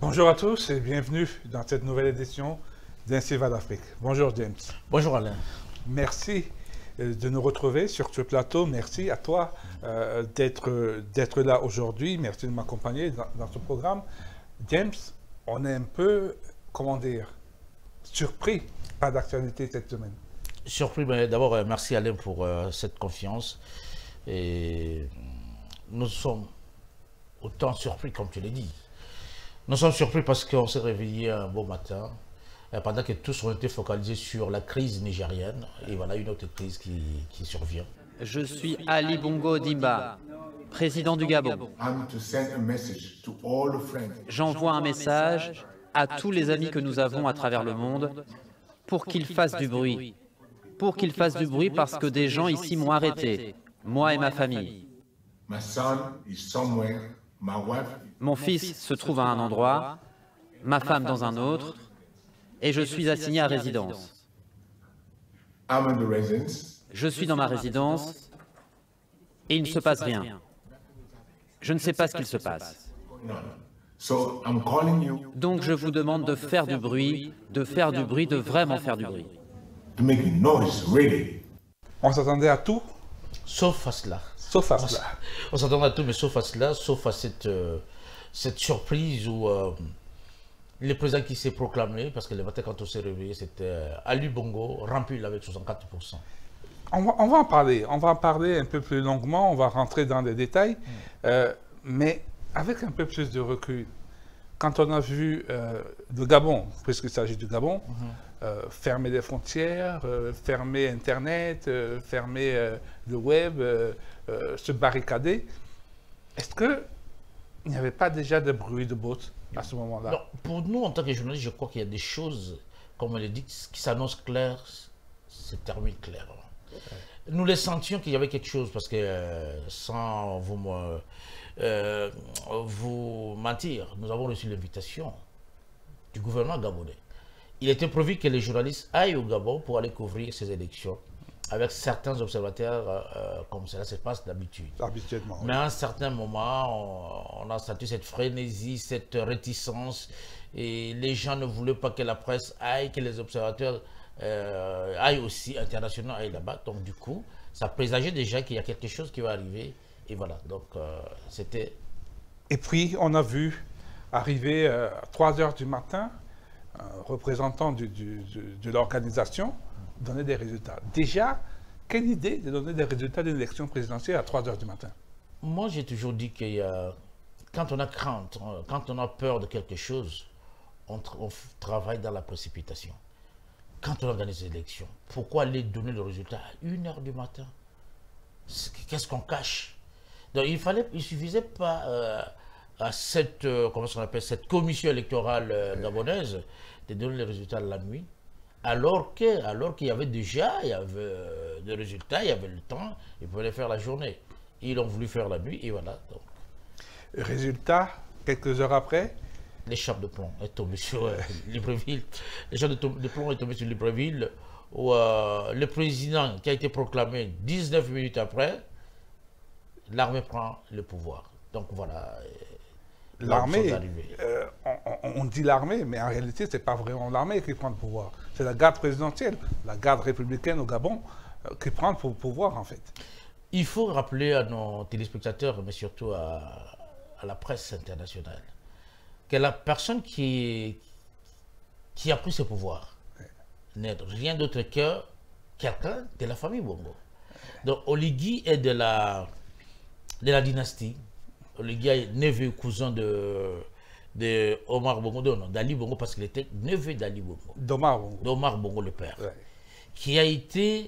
Bonjour à tous et bienvenue dans cette nouvelle édition d'Ainsi va l'Afrique. Bonjour James. Bonjour Alain. Merci de nous retrouver sur ce plateau. Merci à toi d'être là aujourd'hui. Merci de m'accompagner dans ce programme. James, on est un peu, comment dire, surpris par l'actualité cette semaine. Surpris, mais d'abord merci Alain pour cette confiance. Et nous sommes autant surpris comme tu l'as dit. Nous sommes surpris parce qu'on s'est réveillé un beau matin, pendant que tous ont été focalisés sur la crise nigérienne. Et voilà une autre crise qui survient. Je suis Ali Bongo Dimba, président du Gabon. J'envoie un message à tous les amis que nous avons à travers le monde pour qu'ils fassent du bruit. Pour qu'ils fassent du bruit parce que des gens ici m'ont arrêté, moi et ma famille. Mon fils se trouve à un endroit, ma femme dans un autre, et je suis assigné à résidence. Je suis dans ma résidence et il ne se passe rien. Je ne sais pas ce qu'il se passe. Donc je vous demande de faire du bruit, de vraiment faire du bruit. On s'attendait à tout, Sauf à cela. sauf à cela. On s'attendait à tout, mais sauf à cela, sauf à cette surprise où le président qui s'est proclamé, parce que le matin quand on s'est réveillé, c'était Ali Bongo, rempli avec 64%. On va en parler. On va en parler un peu plus longuement. On va rentrer dans les détails. Mais avec un peu plus de recul, quand on a vu le Gabon, puisqu'il s'agit du Gabon, fermer les frontières, fermer Internet, fermer le web, se barricader, est-ce qu'il n'y avait pas déjà de bruit de bottes à ce moment-là? Non, pour nous, en tant que journalistes, je crois qu'il y a des choses, comme on l'a dit, qui s'annoncent claires, se terminent claires. Nous les sentions qu'il y avait quelque chose, parce que sans vous mentir, nous avons reçu l'invitation du gouvernement gabonais. Il était prévu que les journalistes aillent au Gabon pour aller couvrir ces élections avec certains observateurs, comme cela se passe d'habitude. Habituellement. Mais à un certain moment, on a senti cette frénésie, cette réticence, et les gens ne voulaient pas que la presse aille, que les observateurs aillent aussi, internationaux aillent là-bas. Donc du coup, ça présageait déjà qu'il y a quelque chose qui va arriver. Et voilà, donc c'était... Et puis, on a vu arriver à 3 heures du matin, un représentant de l'organisation donner des résultats. Déjà, quelle idée de donner des résultats d'une élection présidentielle à 3 heures du matin? Moi, j'ai toujours dit que quand on a crainte, quand on a peur de quelque chose, on travaille dans la précipitation. Quand on organise des élections, pourquoi aller donner le résultat à 1 heure du matin? Qu'est-ce qu'on cache? Donc, il suffisait pas à cette, comment on appelle, cette commission électorale gabonaise de donner les résultats la nuit, alors qu'il y avait déjà des résultats, il y avait le temps, ils pouvaient faire la journée. Ils ont voulu faire la nuit, et voilà. Donc. Résultat, quelques heures après, L'échappe de plomb est tombée sur Libreville. L'échappe de plomb est tombée sur Libreville, où le président qui a été proclamé 19 minutes après, l'armée prend le pouvoir. Donc voilà. l'armée, on dit l'armée, mais en réalité, ce n'est pas vraiment l'armée qui prend le pouvoir. C'est la garde présidentielle, la garde républicaine au Gabon qui prend le pouvoir, en fait. Il faut rappeler à nos téléspectateurs, mais surtout à la presse internationale, que la personne qui a pris ce pouvoir n'est rien d'autre que quelqu'un de la famille Bongo. Donc Oligui est de la dynastie. Oligui est neveu cousin de Omar Bongo, non, d'Ali Bongo, parce qu'il était neveu d'Ali Bongo. D'Omar Bongo. D'Omar Bongo, le père. Ouais. Qui a été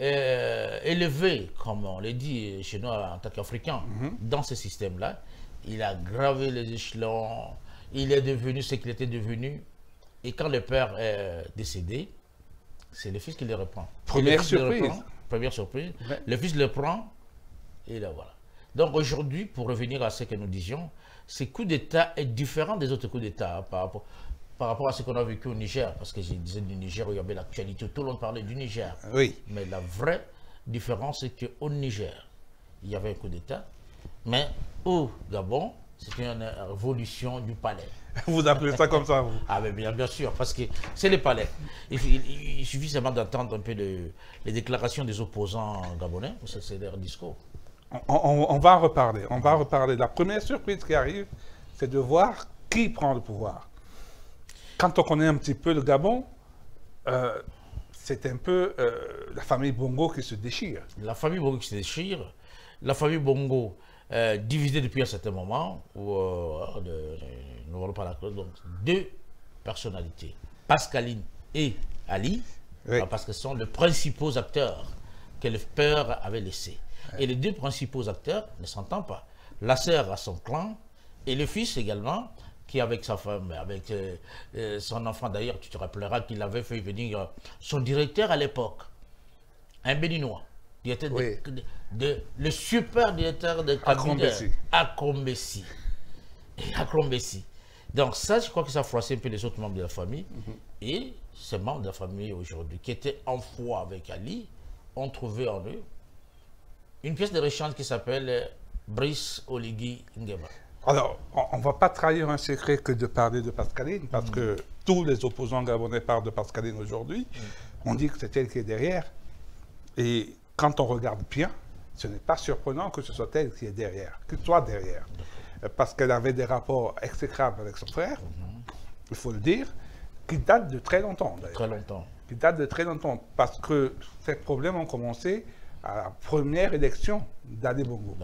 élevé, comme on l'a dit chez nous en tant qu'Africains, dans ce système-là. Il a gravé les échelons, il est devenu ce qu'il était devenu. Et quand le père est décédé, c'est le fils qui le reprend. Première surprise. Première surprise. Ouais. Le fils le prend, et là voilà. Donc aujourd'hui, pour revenir à ce que nous disions, ce coup d'État est différent des autres coups d'État par rapport à ce qu'on a vécu au Niger. Parce que je disais du Niger, il y avait l'actualité, tout le monde parlait du Niger. Oui. Mais la vraie différence, c'est qu'au Niger, il y avait un coup d'État. Mais au Gabon, C'est une révolution du palais. Vous appelez ça comme ça, vous? Ah mais bien sûr, parce que c'est les palais. Il suffit seulement d'entendre un peu les déclarations des opposants gabonais, c'est leur discours. On va en reparler. On va en reparler. La première surprise qui arrive, c'est de voir qui prend le pouvoir. Quand on connaît un petit peu le Gabon, c'est un peu la famille Bongo qui se déchire. La famille Bongo qui se déchire, la famille Bongo divisée depuis un certain moment, où nous n'allons pas la cause, donc deux personnalités, Pascaline et Ali, Oui. parce que ce sont les principaux acteurs que le père avait laissés. Oui. Et les deux principaux acteurs ne s'entendent pas. La sœur a son clan et le fils également, qui avec sa femme, avec son enfant d'ailleurs, tu te rappelleras qu'il avait fait venir son directeur à l'époque, un Béninois, directeur oui. le super directeur de cabinet à Crombessi. Donc ça, je crois que ça a froissé un peu les autres membres de la famille. Et ces membres de la famille aujourd'hui, qui étaient en foi avec Ali, ont trouvé en eux une pièce de rechange qui s'appelle Brice Oligui Nguema. Alors, on ne va pas trahir un secret que de parler de Pascaline, parce que tous les opposants gabonais parlent de Pascaline aujourd'hui. On dit que c'est elle qui est derrière. Et quand on regarde bien, ce n'est pas surprenant que ce soit elle qui est derrière, que soit derrière. Parce qu'elle avait des rapports exécrables avec son frère, il faut le dire, qui datent de très longtemps. Très longtemps. Qui datent de très longtemps, parce que ces problèmes ont commencé à la première élection d'Ali Bongo.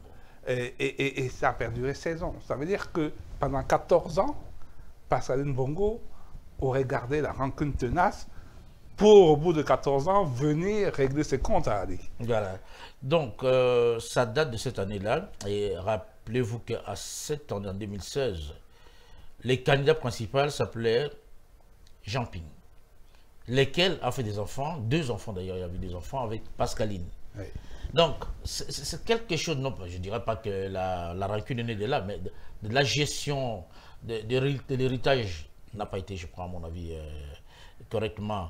Et ça a perduré 16 ans. Ça veut dire que pendant 14 ans, Pascaline Bongo aurait gardé la rancune tenace pour, au bout de 14 ans, venir régler ses comptes à Ali. Voilà. Donc, ça date de cette année-là. Et rappelez-vous qu'à cette année, en 2016, les candidats principaux s'appelaient Jean Ping, lesquels a fait des enfants, 2 enfants d'ailleurs, il y avait des enfants avec Pascaline. Oui. Donc, c'est quelque chose, non, je ne dirais pas que la rancune est née de là, mais de la gestion de l'héritage n'a pas été, je crois, à mon avis, correctement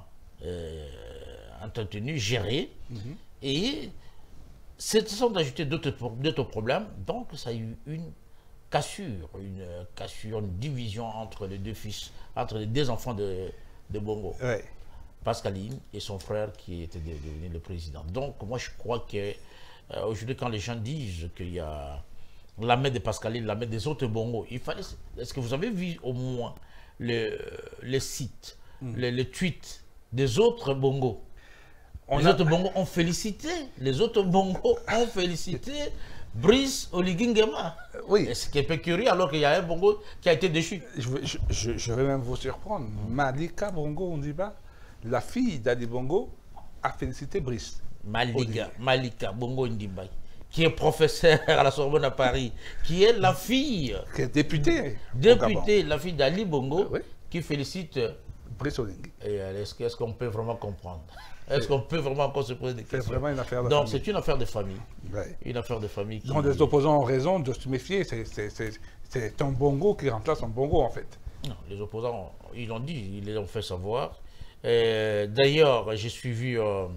entretenu, géré. Et se sont ajoutés d'autres problèmes, donc ça a eu une cassure, une division entre les deux fils, entre les 2 enfants de Bongo. Oui. Pascaline et son frère qui était devenu le président. Donc moi je crois que aujourd'hui quand les gens disent qu'il y a la main de Pascaline, la main des autres Bongo, il fallait. Est-ce que vous avez vu au moins les sites, les tweets des autres Bongo? Les autres Bongo ont félicité. Les autres Bongo ont félicité Brice Oligui Nguema. Oui. Ce qui est peu curieux alors qu'il y a un Bongo qui a été déchu. Je vais même vous surprendre. Malika Bongo Ondiba, la fille d'Ali Bongo, a félicité Brice. Malika Bongo Ondiba, qui est professeur à la Sorbonne à Paris, qui est la fille... Qui est députée. Députée, la fille d'Ali Bongo, oui. Qui félicite... Brice Oligui. Est-ce qu'on peut vraiment comprendre? Est-ce qu'on peut vraiment encore se poser des questions? C'est vraiment une affaire de famille. Donc c'est une affaire de famille. Oui. Une affaire de famille. Donc les opposants ont raison de se méfier. C'est un Bongo qui remplace un Bongo en fait. Non, les opposants, ils l'ont dit, ils l'ont fait savoir. D'ailleurs, j'ai suivi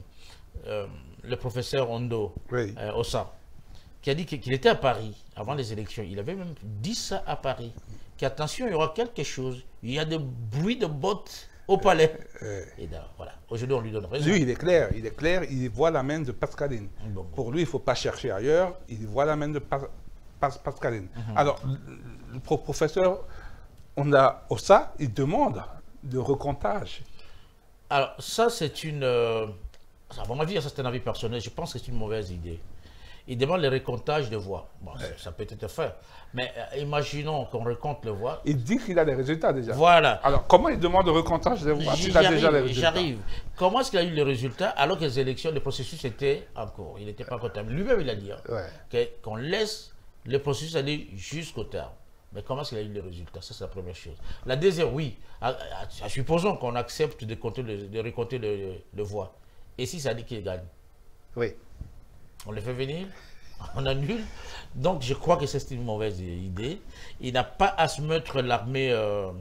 le professeur Ondo, oui. Ossa, qui a dit qu'il était à Paris avant les élections. Il avait même dit ça à Paris. Qu'attention, il y aura quelque chose. Il y a des bruits de bottes au palais. Et voilà. Aujourd'hui, on lui donne raison. Lui, il est clair, il voit la main de Pascaline. Bon. Pour lui, il ne faut pas chercher ailleurs, il voit la main de Pascaline. Alors, le professeur Ossa, il demande de recomptage. Alors, ça, c'est une... à mon avis, ça, c'est un avis personnel. Je pense que c'est une mauvaise idée. Il demande le recomptage de voix. Bon, ça peut être fait. Mais imaginons qu'on recompte les voix. Il dit qu'il a les résultats déjà. Voilà. Alors, comment il demande le recomptage des voix s'il a déjà les résultats? J'arrive. Comment est-ce qu'il a eu les résultats alors que les élections, le processus était en cours? Il n'était pas encore terminé. Lui-même, il a dit qu'on laisse le processus aller jusqu'au terme. Mais comment est-ce qu'il a eu les résultats? Ça, c'est la première chose. La deuxième, oui. Supposons qu'on accepte de recompter les voix. Et si ça dit qu'il gagne? Oui. On les fait venir, on annule. Donc je crois que c'est une mauvaise idée. Il n'a pas à se mettre l'armée...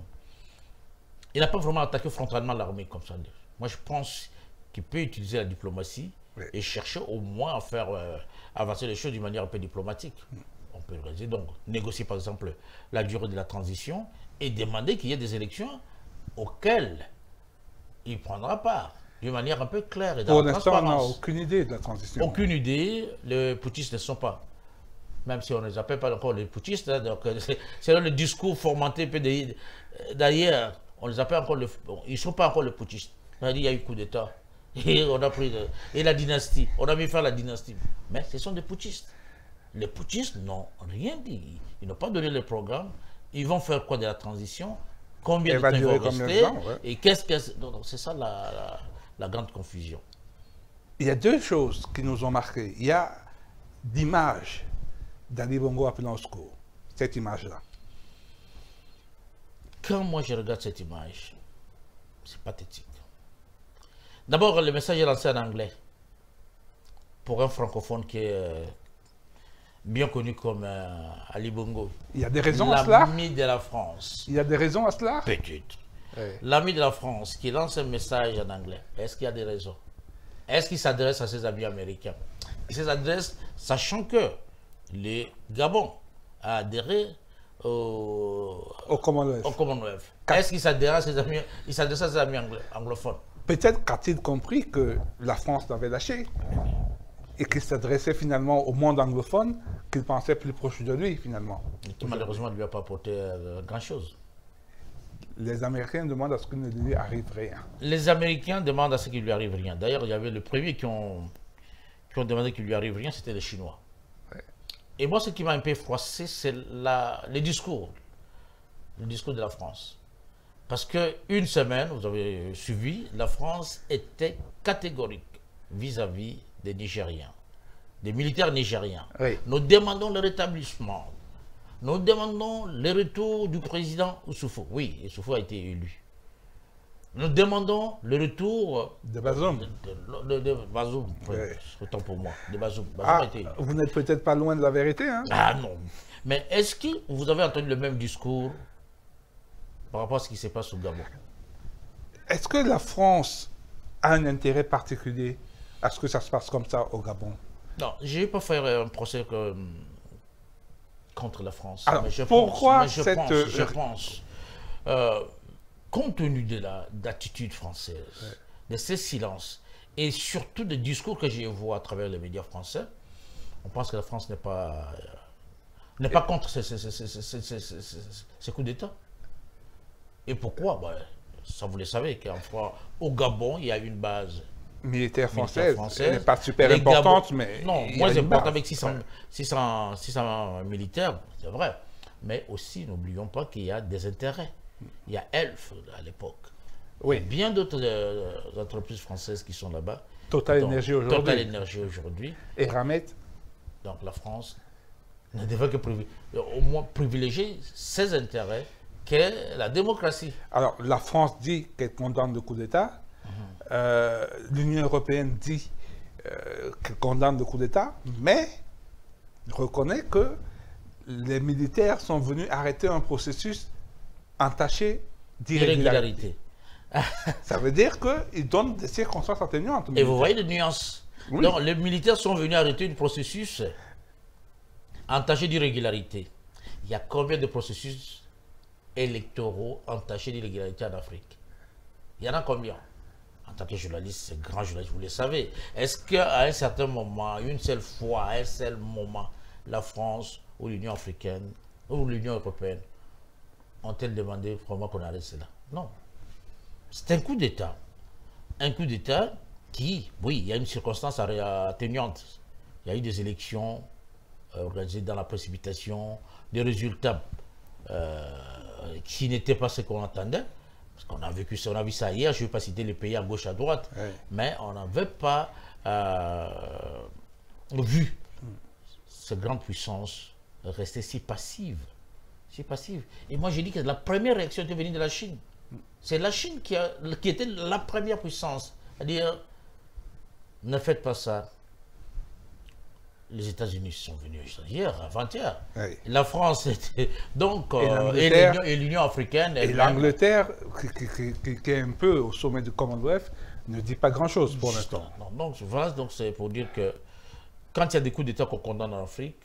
il n'a pas vraiment attaqué frontalement l'armée comme ça. Moi je pense qu'il peut utiliser la diplomatie et chercher au moins à faire avancer les choses d'une manière un peu diplomatique. on peut organiser, donc négocier par exemple la durée de la transition et demander qu'il y ait des élections auxquelles il prendra part, d'une manière un peu claire et dans Pour la l'instant, on n'a transparence. aucune idée de la transition. Aucune idée, les putschistes ne sont pas. Même si on ne les appelle pas encore les putschistes, hein, donc c'est le discours formaté d'ailleurs, on les appelle encore ils ne sont pas encore les putschistes. On a dit il y a eu coup d'État, et on a pris et la dynastie, on a mis fin à la dynastie. Mais ce sont des putschistes. Les putschistes n'ont rien dit, ils n'ont pas donné le programme, ils vont faire quoi de la transition, combien de temps ils vont rester, et qu'est-ce que... C'est ça la grande confusion. Il y a deux choses qui nous ont marqués. Il y a l'image d'Ali Bongo appelant au secours, cette image-là. Quand moi je regarde cette image, c'est pathétique. D'abord, le message est lancé en anglais. Pour un francophone qui est bien connu comme Ali Bongo. Il y a des raisons à cela? L'ami de la France. Il y a des raisons à cela? Peut-être. Oui. L'ami de la France qui lance un message en anglais, est-ce qu'il y a des raisons? Est-ce qu'il s'adresse à ses amis américains? Il s'adresse, sachant que les Gabon a adhéré au Commonwealth. Est-ce qu'il s'adresse à ses amis, anglophones? Peut-être qu'a-t-il compris que la France l'avait lâché et qu'il s'adressait finalement au monde anglophone qu'il pensait plus proche de lui finalement. Et qui malheureusement ne lui a pas apporté grand-chose. Les Américains demandent à ce qu'il ne lui arrive rien. Les Américains demandent à ce qu'il lui arrive rien. D'ailleurs, il y avait le premier qui ont demandé qu'il lui arrive rien, c'était les Chinois. Ouais. Et moi, ce qui m'a un peu froissé, c'est le discours de la France. Parce qu'une semaine, vous avez suivi, la France était catégorique vis-à-vis des Nigériens, des militaires nigériens. Oui. Nous demandons le rétablissement. Nous demandons le retour du président Oussoufou. Oui, Oussoufou a été élu. Nous demandons le retour de Bazoum. De Bazoum, Oui. autant pour moi. De Bazoum. Ah, a été élu. vous n'êtes peut-être pas loin de la vérité, hein? Ah non. Mais est-ce que vous avez entendu le même discours par rapport à ce qui se passe au Gabon? Est-ce que la France a un intérêt particulier à ce que ça se passe comme ça au Gabon? Non, je ne vais pas faire un procès contre la France. Alors, mais je pense, compte tenu de l'attitude française, de ces silences, et surtout des discours que je vois à travers les médias français, on pense que la France n'est pas contre ces coups d'État. Et pourquoi? Ça, vous le savez, qu'au Gabon, il y a une base militaire française. Elle n'est pas super importante, mais... Non, moins importante avec 600 militaires, c'est vrai. Mais aussi, n'oublions pas qu'il y a des intérêts. Il y a Elf à l'époque. Oui. Il y a bien d'autres entreprises françaises qui sont là-bas. Total Énergie aujourd'hui. Total Énergie aujourd'hui. Et Ramet. Donc la France ne devrait que au moins privilégier ses intérêts qu'est la démocratie. Alors, la France dit qu'elle condamne le coup d'État. L'Union européenne dit qu'elle condamne le coup d'État, mais reconnaît que les militaires sont venus arrêter un processus entaché d'irrégularité. Ça veut dire qu'ils donnent des circonstances atténuantes. Et vous voyez les nuances. Oui. Donc, les militaires sont venus arrêter un processus entaché d'irrégularité. Il y a combien de processus électoraux entachés d'irrégularité en Afrique? Il y en a combien? En tant que journaliste, c'est grand journaliste, vous le savez. Est-ce qu'à un certain moment, une seule fois, à un seul moment, la France ou l'Union africaine ou l'Union européenne ont-elles demandé vraiment qu'on arrête cela? Non. C'est un coup d'État. Un coup d'État qui, oui, il y a une circonstance atténuante. Il y a eu des élections organisées dans la précipitation, des résultats qui n'étaient pas ce qu'on attendait. Parce qu'on a vécu ça, on a vu ça hier, je ne vais pas citer les pays à gauche, à droite, oui. Mais on n'avait pas vu cette grande puissance rester si passive. Si passive. Et moi, j'ai dit que la première réaction était venue de la Chine. C'est la Chine qui était la première puissance. C'est-à-dire, ne faites pas ça. Les États-Unis sont venus hier, avant-hier. Oui. La France était donc et l'Union africaine. Et l'Angleterre, qui est un peu au sommet du Commonwealth, ne dit pas grand-chose pour l'instant. Donc voilà, donc c'est pour dire que quand il y a des coups d'État qu'on condamne en Afrique,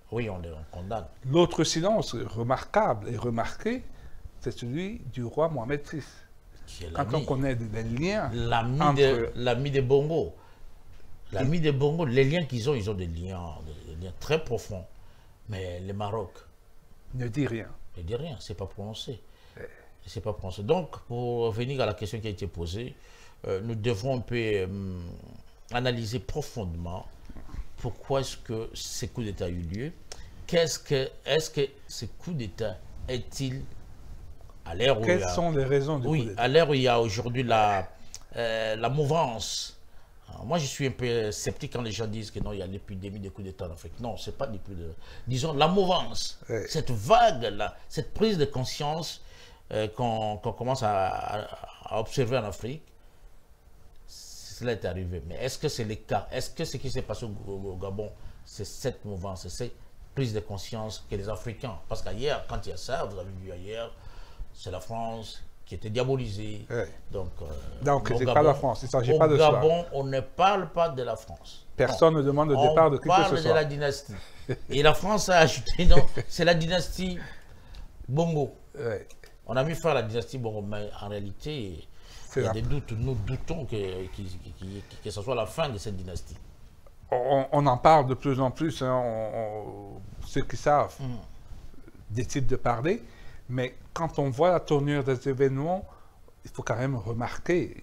Oui, on condamne. L'autre silence remarquable et remarqué, c'est celui du roi Mohamed VI. Quand on connaît les liens L'ami des Bongo. L'ami des Bongo, les liens qu'ils ont, ils ont des liens très profonds. Mais le Maroc ne dit rien. Ne dit rien, c'est pas prononcé. C'est pas prononcé. Donc, pour revenir à la question qui a été posée, nous devrons un peu analyser profondément pourquoi est-ce que ces coups d'État ont eu lieu. Est-ce que ce coup d'État est-il à l'ère où Quelles sont les raisons du coup d'État? À l'ère où il y a aujourd'hui la mouvance. Alors, moi, je suis un peu sceptique quand les gens disent que non, il y a l'épidémie des coups d'État en Afrique. Non, c'est pas l'épidémie. Disons la mouvance, cette vague-là, cette prise de conscience qu'on commence à observer en Afrique. Cela est arrivé. Mais est-ce que c'est le cas? Est-ce que ce qui s'est passé au Gabon, c'est cette mouvance, c'est cette prise de conscience que les Africains... Parce qu'ailleurs, quand il y a ça, vous avez vu ailleurs, c'est la France qui était diabolisée. Donc, c'est pas la France, il ne s'agit pas de ça. Au Gabon, on ne parle pas de la France. Personne ne demande le départ de qui que ce soit. On parle de la dynastie. Et la France a ajouté, non, c'est la dynastie Bongo. On a mis fin à la dynastie Bongo, mais en réalité... Il y a des doutes, nous doutons que ce soit la fin de cette dynastie. On en parle de plus en plus, hein, ceux qui savent décident de parler, mais quand on voit la tournure des événements, il faut quand même remarquer,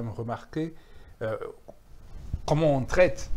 comment on traite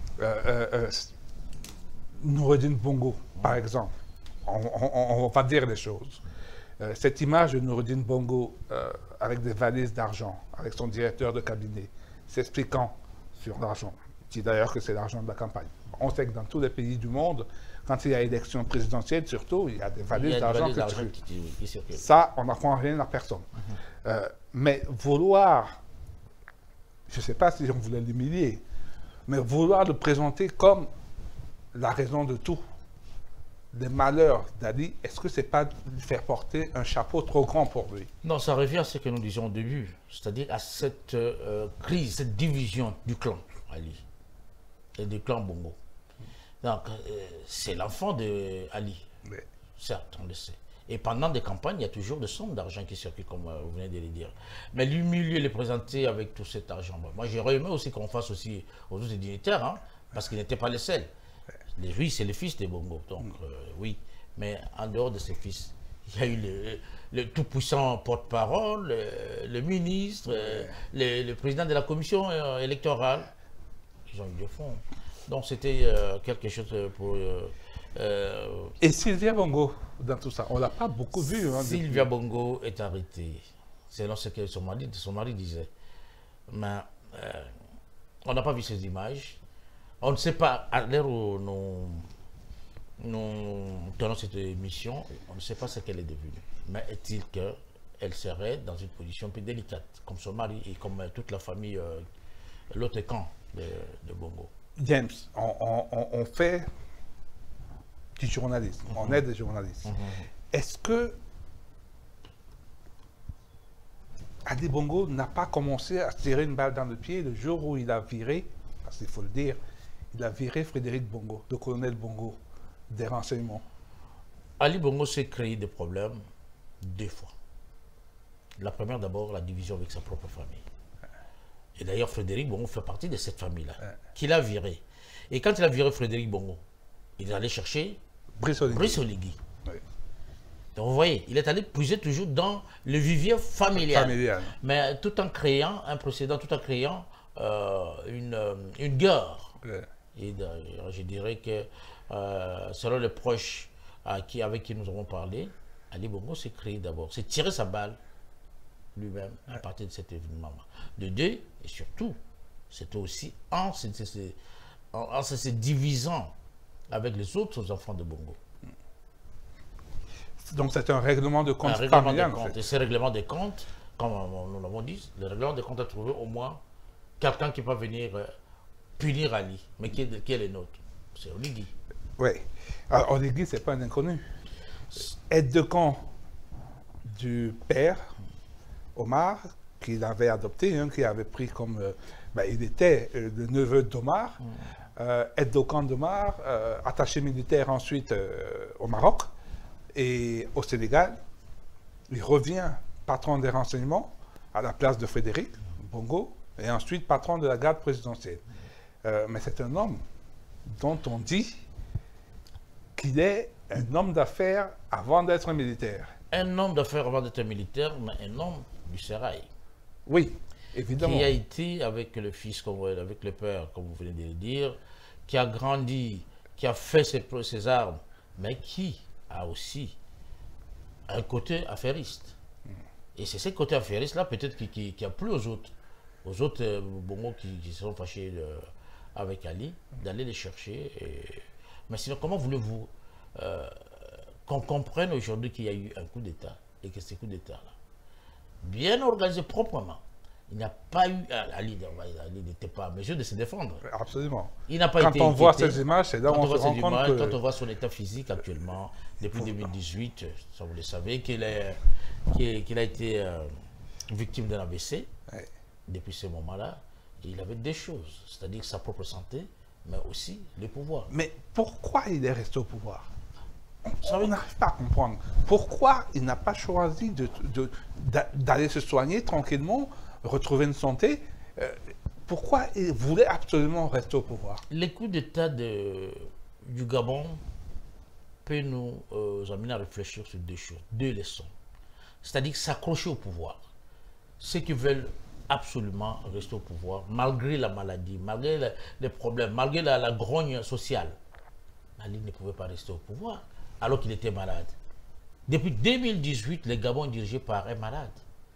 Noureddin Bongo, par exemple. On va dire les choses. Cette image de Noureddin Bongo avec des valises d'argent, avec son directeur de cabinet, s'expliquant sur l'argent, dit d'ailleurs que c'est l'argent de la campagne. On sait que dans tous les pays du monde, quand il y a élection présidentielle, surtout, il y a des valises d'argent qui circulent. Ça, on n'apprend rien à personne. Mais vouloir, je ne sais pas si on voulait l'humilier, mais vouloir le présenter comme la raison de tout, des malheurs d'Ali, est-ce que ce n'est pas lui faire porter un chapeau trop grand pour lui? Non, ça revient à ce que nous disions au début, c'est-à-dire à cette crise, cette division du clan Ali et du clan Bongo. Donc, c'est l'enfant d'Ali, certes, on le sait. Et pendant des campagnes, il y a toujours des sommes d'argent qui circulent, comme vous venez de le dire. Mais l'humilier, le présenter avec tout cet argent, moi j'aurais aimé aussi qu'on fasse aussi aux autres dignitaires, hein, parce qu'ils n'étaient pas les seuls. Oui, c'est le fils des Bongo, donc oui. Mais en dehors de ses fils, il y a eu le tout-puissant porte-parole, le ministre, le président de la commission électorale. Ils ont eu des fonds. Donc c'était quelque chose pour... Et Sylvia Bongo, dans tout ça, on ne l'a pas beaucoup vu. Hein, Sylvia Bongo est arrêtée, selon ce que son mari disait. Mais on n'a pas vu ces images. On ne sait pas, à l'heure où nous tenons cette émission, on ne sait pas ce qu'elle est devenue. Mais est-il qu'elle serait dans une position un peu délicate, comme son mari et comme toute la famille, l'autre camp de Bongo? James, on fait du journalisme, on est des journalistes. Est-ce que Ali Bongo n'a pas commencé à se tirer une balle dans le pied le jour où il a viré, parce qu'il faut le dire, il a viré Frédéric Bongo, le colonel Bongo, des renseignements? Ali Bongo s'est créé des problèmes 2 fois. La première, d'abord, la division avec sa propre famille. Et d'ailleurs, Frédéric Bongo fait partie de cette famille-là, qu'il a viré. Et quand il a viré Frédéric Bongo, il est allé chercher Brice Oligui. Donc vous voyez, il est allé puiser toujours dans le vivier familial. Mais tout en créant un précédent, tout en créant une guerre. Et je dirais que selon les proches avec qui nous avons parlé, Ali Bongo s'est créé d'abord, s'est tiré sa balle lui-même à partir de cet événement. De 2, et surtout, c'était aussi en se divisant avec les autres enfants de Bongo. Donc c'est un règlement de compte familial. Et ce règlement de compte, comme nous l'avons dit, le règlement de compte a trouvé au moins quelqu'un qui va venir punir Ali, mais qui est le nôtre. C'est Oligui. Oui. Alors Oligui, ce n'est pas un inconnu. Aide de camp du père, Omar, qu'il avait adopté, qui avait pris comme... il était le neveu d'Omar. aide au camp de Mar, attaché militaire ensuite au Maroc et au Sénégal. Il revient patron des renseignements à la place de Frédéric Bongo et ensuite patron de la garde présidentielle. Mais c'est un homme dont on dit qu'il est un homme d'affaires avant d'être un militaire. Un homme d'affaires avant d'être militaire, mais un homme du sérail. Oui, évidemment. Qui a été avec le fils, avec le père, comme vous venez de le dire, qui a grandi, qui a fait ses armes, mais qui a aussi un côté affairiste. Et c'est ce côté affairiste-là, peut-être, qui a plu aux autres Bongo qui se sont fâchés avec Ali, d'aller les chercher. Mais sinon, comment voulez-vous qu'on comprenne aujourd'hui qu'il y a eu un coup d'État et que ce coup d'État-là, bien organisé proprement, il n'a pas eu... Ali n'était pas en mesure de se défendre. Absolument. Il n'a pas quand été on voit inquiété. ces images, c'est là où on se rend compte que... Quand on voit son état physique actuellement, depuis 2018, ça vous le savez, qu'il a été victime d'un AVC. Ouais. Depuis ce moment-là, il avait des choses, c'est-à-dire sa propre santé, mais aussi le pouvoir. Mais pourquoi il est resté au pouvoir? On n'arrive pas à comprendre. Pourquoi il n'a pas choisi d'aller se soigner tranquillement, retrouver une santé? Pourquoi il voulait absolument rester au pouvoir? Le coup d'État du Gabon peut nous amener à réfléchir sur deux choses, deux leçons. C'est-à-dire s'accrocher au pouvoir. Ceux qui veulent absolument rester au pouvoir, malgré la maladie, malgré les problèmes, malgré la grogne sociale. Ali ne pouvait pas rester au pouvoir alors qu'il était malade. Depuis 2018, le Gabon est dirigé par un malade.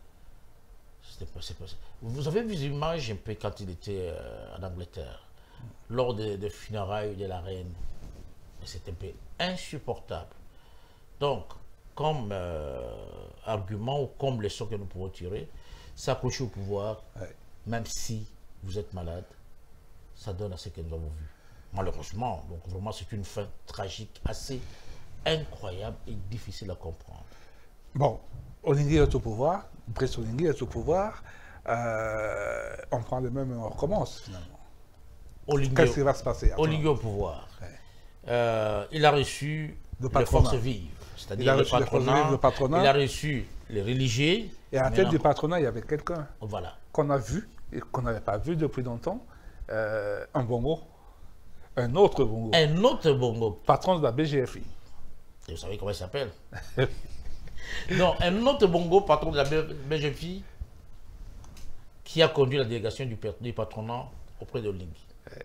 Vous avez vu les images un peu quand il était en Angleterre, lors des funérailles de la reine. C'est un peu insupportable. Donc, comme argument ou comme leçon que nous pouvons tirer, s'accrocher au pouvoir, même si vous êtes malade, ça donne à ce que nous avons vu. Malheureusement, donc vraiment c'est une fin tragique, assez incroyable et difficile à comprendre. Bon, Oligui est au pouvoir, Brice Oligui est au pouvoir, on prend le même et on recommence finalement. Qu'est-ce qui va se passer? Oligui au pouvoir. Il a reçu les forces vives, c'est-à-dire le patronat, il a reçu les religieux. Et à la tête du patronat, il y avait quelqu'un qu'on a vu et qu'on n'avait pas vu depuis longtemps, un Bongo, un autre Bongo. Un autre Bongo. Patron de la BGFI. Et vous savez comment il s'appelle? Donc, un autre Bongo, patron de la BGFI, qui a conduit la délégation du patronat auprès de Oligui.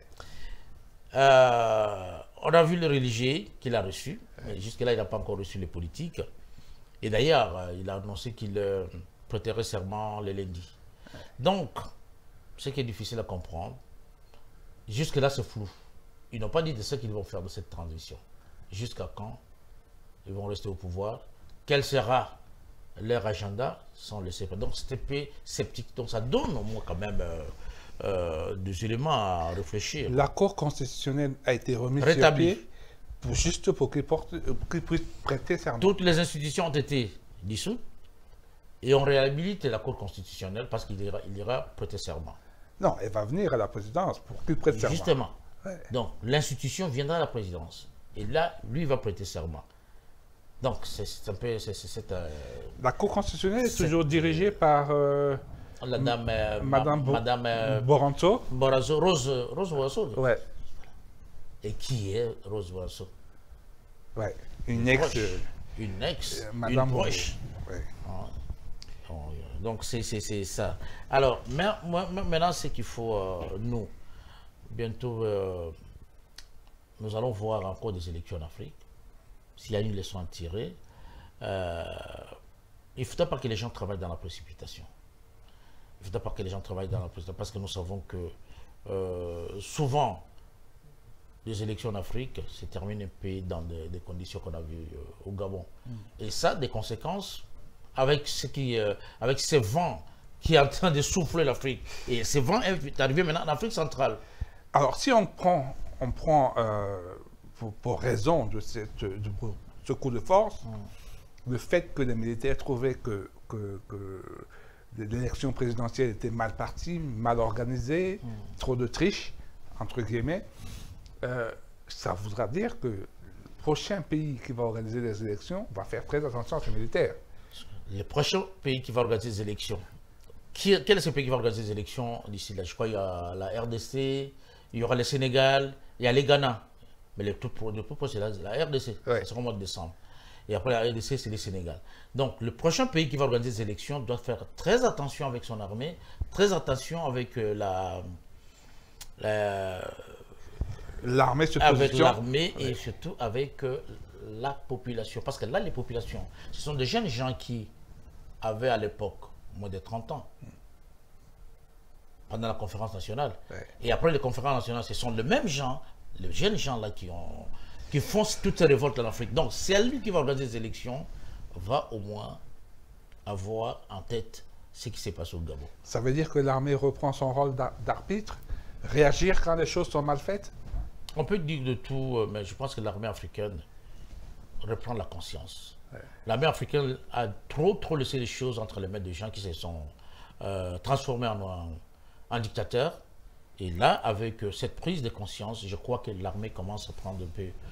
On a vu le religieux qu'il a reçu, mais jusque-là, il n'a pas encore reçu les politiques. Et d'ailleurs, il a annoncé qu'il prêterait serment le lundi. Donc, ce qui est difficile à comprendre, jusque-là, c'est flou. Ils n'ont pas dit de ce qu'ils vont faire de cette transition. Jusqu'à quand ils vont rester au pouvoir? Quel sera leur agenda? Sans le savoir. Donc, c'est un peu sceptique. Donc, ça donne au moins quand même des éléments à réfléchir. La Cour constitutionnelle a été remise sur pied juste pour qu'il puisse prêter serment. Toutes les institutions ont été dissoutes et on réhabilite la Cour constitutionnelle parce qu'il ira prêter serment. Non, elle va venir à la présidence pour qu'il prête serment. Justement. Ouais. Donc, l'institution viendra à la présidence. Et là, lui, il va prêter serment. Donc, c'est un peu... La Cour constitutionnelle est toujours dirigée par... la dame... Madame Boranto. Rose Boranto. Ouais. Et qui est Rose Boranto? Ouais. Une ex... Madame une proche. Ouais. Donc, c'est ça. Alors, maintenant, c'est qu'il faut, nous, bientôt, nous allons voir encore des élections en Afrique. S'il y a une leçon à tirer, il ne faudra pas que les gens travaillent dans la précipitation. Il ne faudra pas que les gens travaillent dans la précipitation parce que nous savons que souvent, les élections en Afrique se terminent un peu dans des conditions qu'on a vues au Gabon. Et ça a des conséquences avec ce vent qui est en train de souffler l'Afrique. Et ce vent est arrivé maintenant en Afrique centrale. Alors, si on prend pour raison de ce coup de force, le fait que les militaires trouvaient que l'élection présidentielle était mal partie, mal organisée, trop de triche, entre guillemets, ça voudra dire que le prochain pays qui va organiser les élections va faire très attention à ses militaires. Le prochain pays qui va organiser des élections, quel est ce pays qui va organiser des élections d'ici là? Je crois qu'il y a la RDC, il y aura le Sénégal, il y a les Ghana. Mais le plus proche, c'est la RDC, Ouais. c'est au mois de décembre. Et après la RDC, c'est le Sénégal. Donc le prochain pays qui va organiser des élections doit faire très attention avec son armée, très attention avec L'armée se avec positionne. l'armée et surtout avec la population. Parce que là, les populations, ce sont des jeunes gens qui avaient à l'époque moins de 30 ans pendant la conférence nationale. Ouais. Et après les conférences nationales, ce sont les mêmes gens, les jeunes gens là qui font toutes ces révoltes en Afrique. Donc, celui qui va organiser les élections va au moins avoir en tête ce qui s'est passé au Gabon. Ça veut dire que l'armée reprend son rôle d'arbitre, réagir quand les choses sont mal faites? On peut dire de tout, mais je pense que l'armée africaine reprend la conscience. Ouais. L'armée africaine a trop laissé les choses entre les mains des gens qui se sont transformés en dictateurs. Et là, avec cette prise de conscience, je crois que l'armée commence à prendre un peu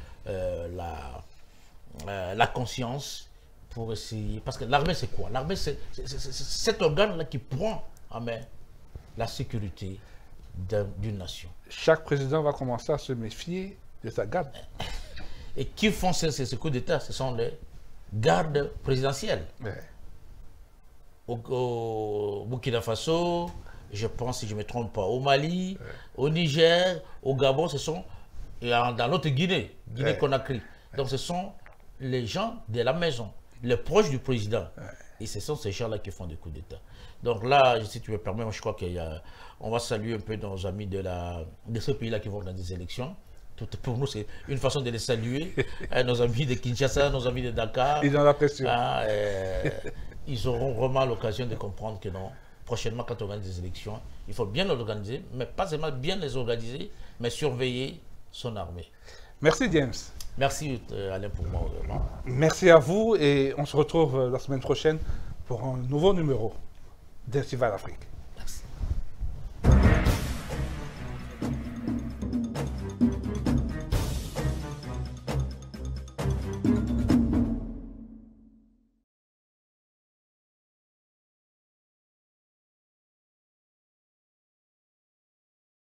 la conscience pour essayer... Parce que l'armée, c'est quoi? L'armée, c'est cet organe-là qui prend en main la sécurité d'une nation. Chaque président va commencer à se méfier de sa garde. Et qui font ces coups d'État? Ce sont les gardes présidentielles. Ouais. Au Burkina Faso, je pense, si je ne me trompe pas, au Mali, au Niger, au Gabon, ce sont, et dans l'autre Guinée, Guinée-Conakry. Donc ce sont les gens de la maison, les proches du président. Et ce sont ces gens-là qui font des coups d'État. Donc là, si tu me permets, moi, je crois qu'on va saluer un peu nos amis de ce pays-là qui vont dans des élections. Pour nous, c'est une façon de les saluer. Nos amis de Kinshasa, nos amis de Dakar. Ils ont la pression. Ils auront vraiment l'occasion de comprendre que non, prochainement, quand on organise des élections, il faut bien les organiser, mais pas seulement bien les organiser, mais surveiller son armée. Merci James. Merci Alain pour moi. Merci à vous et on se retrouve la semaine prochaine pour un nouveau numéro d'Estival Afrique.